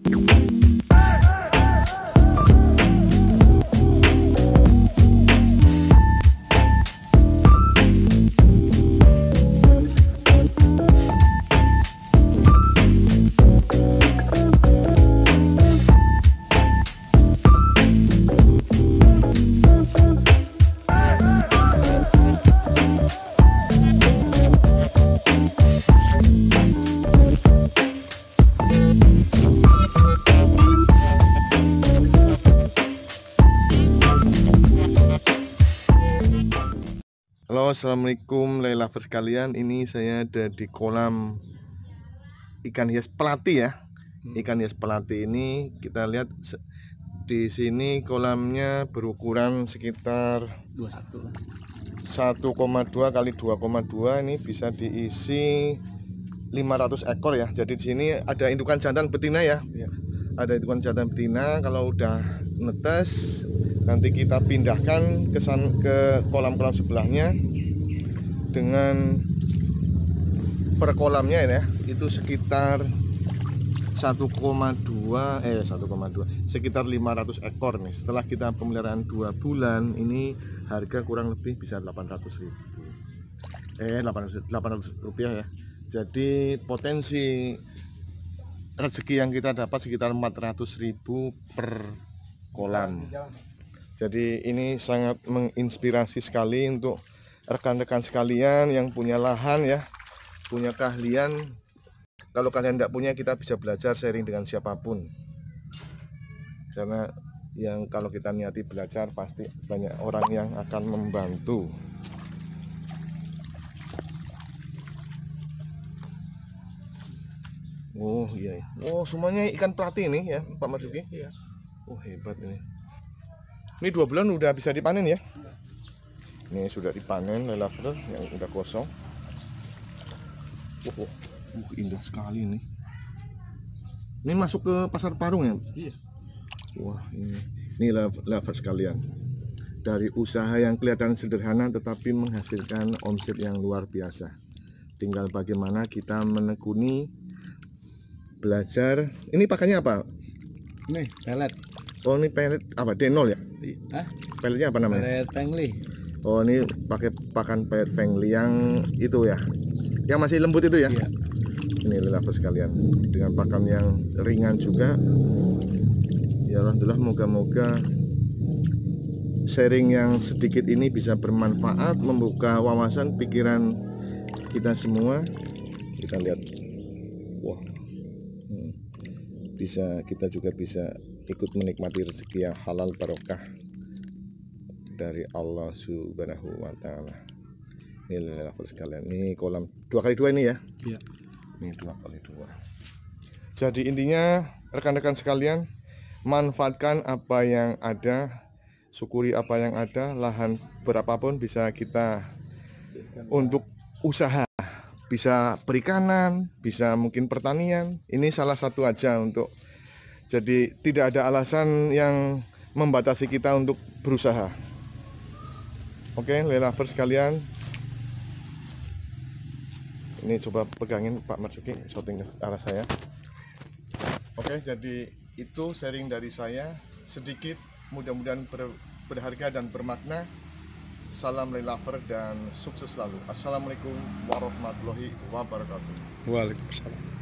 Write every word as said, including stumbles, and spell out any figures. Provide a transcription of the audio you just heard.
Halo, assalamualaikum lay lovers sekalian. Ini saya ada di kolam ikan hias pelati ya. Ikan hias pelati ini kita lihat di sini kolamnya berukuran sekitar satu koma dua kali dua koma dua. Ini bisa diisi lima ratus ekor ya. Jadi di sini ada indukan jantan betina ya. Ya. Ada indukan jantan betina. Kalau udah netes nanti kita pindahkan ke san, ke kolam-kolam sebelahnya. Dengan per kolamnya ya itu sekitar satu koma dua eh satu koma dua sekitar lima ratus ekor nih. Setelah kita pemeliharaan dua bulan ini harga kurang lebih bisa delapan ratus ribu eh delapan ratus rupiah ya. Jadi potensi rezeki yang kita dapat sekitar empat ratus ribu per kolam. Jadi ini sangat menginspirasi sekali untuk rekan-rekan sekalian yang punya lahan ya, punya keahlian. Kalau kalian tidak punya, kita bisa belajar sharing dengan siapapun. Karena yang kalau kita niati belajar pasti banyak orang yang akan membantu. Oh iya, oh semuanya ikan pelati ini ya Pak Marzuki. Iya. Oh hebat ini. Ini dua bulan udah bisa dipanen ya. Ini sudah dipanen lelaver yang udah kosong. Oh, oh, oh, indah sekali ini. Ini masuk ke pasar Parung ya? Iya. Wah ini, ini lelaver sekalian. Dari usaha yang kelihatan sederhana tetapi menghasilkan omset yang luar biasa. Tinggal bagaimana kita menekuni, belajar. Ini pakannya apa? Ini pelet. Oh ini pelet apa? Denol ya? Hah? Peletnya apa namanya? Pelet Fengli. Oh ini pakai pakan pelet Fengli yang itu ya, yang masih lembut itu ya. Iya. Ini lelaver sekalian dengan pakan yang ringan juga. Ya alhamdulillah, moga-moga sharing yang sedikit ini bisa bermanfaat, membuka wawasan pikiran kita semua. Kita lihat, wah, hmm, bisa kita juga bisa ikut menikmati rezeki yang halal barokah dari Allah Subhanahu wa Ta'ala. Ini lelaver sekalian. Ini kolam dua kali dua ini ya. Iya. Ini dua kali dua. Jadi intinya rekan-rekan sekalian, manfaatkan apa yang ada, syukuri apa yang ada. Lahan berapapun bisa kita untuk usaha, bisa perikanan, bisa mungkin pertanian. Ini salah satu aja untuk, jadi tidak ada alasan yang membatasi kita untuk berusaha. Oke, lelaver sekalian. Ini coba pegangin Pak Marzuki, shooting ke arah saya. Oke, jadi itu sharing dari saya sedikit, mudah-mudahan ber, berharga dan bermakna. Salam lelaver dan sukses selalu. Assalamualaikum warahmatullahi wabarakatuh. Waalaikumsalam.